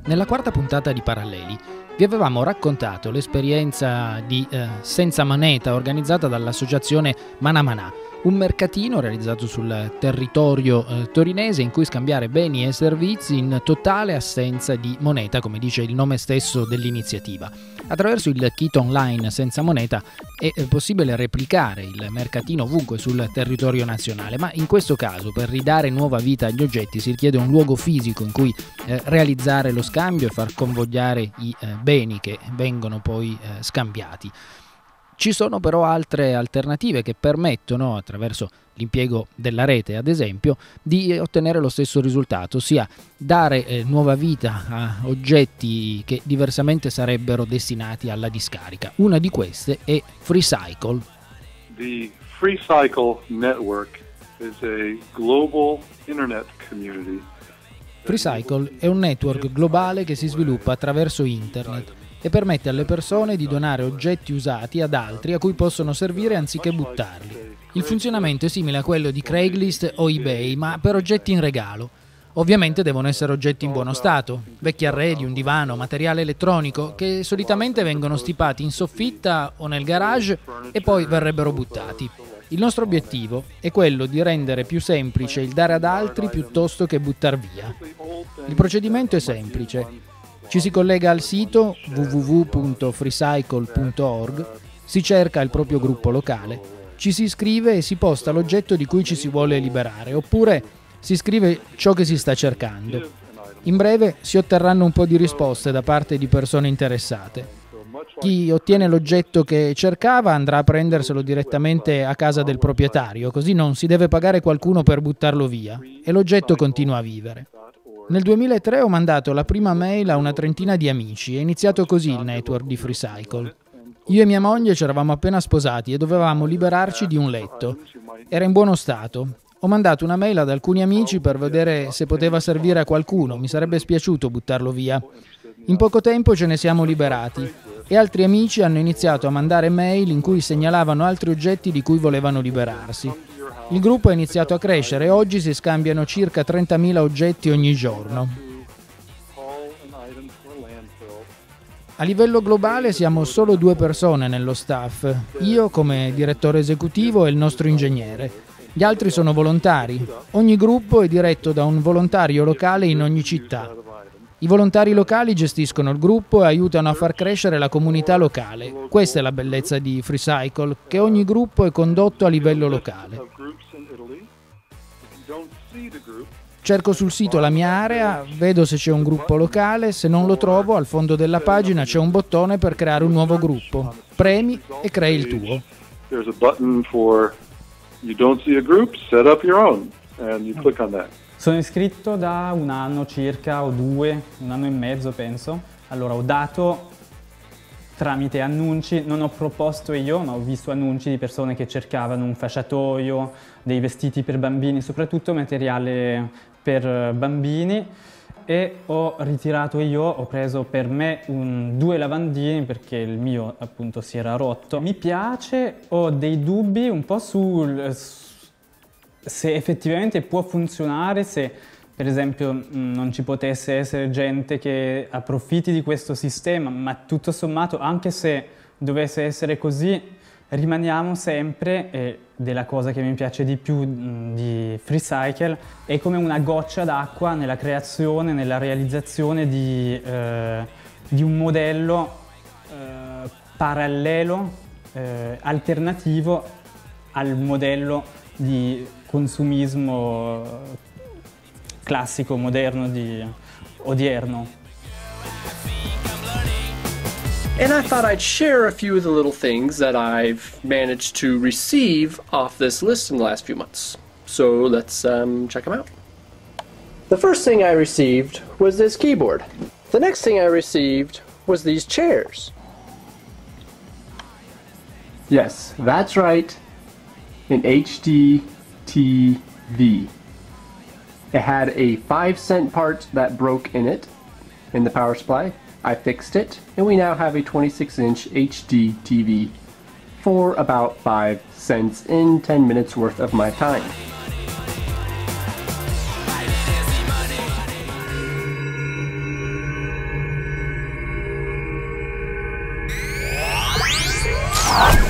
Nella quarta puntata di Paralleli vi avevamo raccontato l'esperienza di Senza Moneta organizzata dall'associazione Manà Manà, un mercatino realizzato sul territorio torinese in cui scambiare beni e servizi in totale assenza di moneta, come dice il nome stesso dell'iniziativa. Attraverso il kit online Senza Moneta è possibile replicare il mercatino ovunque sul territorio nazionale, ma in questo caso per ridare nuova vita agli oggetti si richiede un luogo fisico in cui realizzare lo scambio e far convogliare i beni che vengono poi scambiati. Ci sono però altre alternative che permettono, attraverso l'impiego della rete ad esempio, di ottenere lo stesso risultato, ossia dare nuova vita a oggetti che diversamente sarebbero destinati alla discarica. Una di queste è FreeCycle. The FreeCycle network is a global internet community. FreeCycle è un network globale che si sviluppa attraverso internet e permette alle persone di donare oggetti usati ad altri a cui possono servire anziché buttarli. Il funzionamento è simile a quello di Craigslist o eBay, ma per oggetti in regalo. Ovviamente devono essere oggetti in buono stato, vecchi arredi, un divano, materiale elettronico, che solitamente vengono stipati in soffitta o nel garage e poi verrebbero buttati. Il nostro obiettivo è quello di rendere più semplice il dare ad altri piuttosto che buttar via. Il procedimento è semplice. Ci si collega al sito www.freecycle.org, si cerca il proprio gruppo locale, ci si iscrive e si posta l'oggetto di cui ci si vuole liberare, oppure si scrive ciò che si sta cercando. In breve si otterranno un po' di risposte da parte di persone interessate. Chi ottiene l'oggetto che cercava andrà a prenderselo direttamente a casa del proprietario, così non si deve pagare qualcuno per buttarlo via e l'oggetto continua a vivere. Nel 2003 ho mandato la prima mail a una trentina di amici, è iniziato così il network di FreeCycle. Io e mia moglie ci eravamo appena sposati e dovevamo liberarci di un letto. Era in buono stato. Ho mandato una mail ad alcuni amici per vedere se poteva servire a qualcuno, mi sarebbe spiaciuto buttarlo via. In poco tempo ce ne siamo liberati e altri amici hanno iniziato a mandare mail in cui segnalavano altri oggetti di cui volevano liberarsi. Il gruppo è iniziato a crescere e oggi si scambiano circa 30.000 oggetti ogni giorno. A livello globale siamo solo 2 persone nello staff, io come direttore esecutivo e il nostro ingegnere. Gli altri sono volontari. Ogni gruppo è diretto da un volontario locale in ogni città. I volontari locali gestiscono il gruppo e aiutano a far crescere la comunità locale. Questa è la bellezza di FreeCycle, che ogni gruppo è condotto a livello locale. Cerco sul sito la mia area, vedo se c'è un gruppo locale, se non lo trovo al fondo della pagina c'è un bottone per creare un nuovo gruppo. Premi e crei il tuo. There's a button for you don't see a group, set up your own and you click on that. Sono iscritto da un anno circa, o 2, un anno e mezzo penso. Allora ho dato tramite annunci, non ho proposto io, ma ho visto annunci di persone che cercavano un fasciatoio, dei vestiti per bambini, soprattutto materiale per bambini, e ho ritirato io, ho preso per me 2 lavandini perché il mio appunto si era rotto. Mi piace, ho dei dubbi un po' se effettivamente può funzionare, se per esempio non ci potesse essere gente che approfitti di questo sistema, ma tutto sommato anche se dovesse essere così rimaniamo sempre, della cosa che mi piace di più di FreeCycle, è come una goccia d'acqua nella creazione, nella realizzazione di un modello parallelo, alternativo al modello di consumismo classico, moderno, odierno. And I thought I'd share a few of the little things that I've managed to receive off this list in the last few months. So let's check them out. The first thing I received was this keyboard. The next thing I received was these chairs. Yes, that's right. An HD TV. It had a 5-cent part that broke in it, in the power supply. I fixed it, and we now have a 26-inch HD TV for about 5 cents in 10 minutes worth of my time. Bye.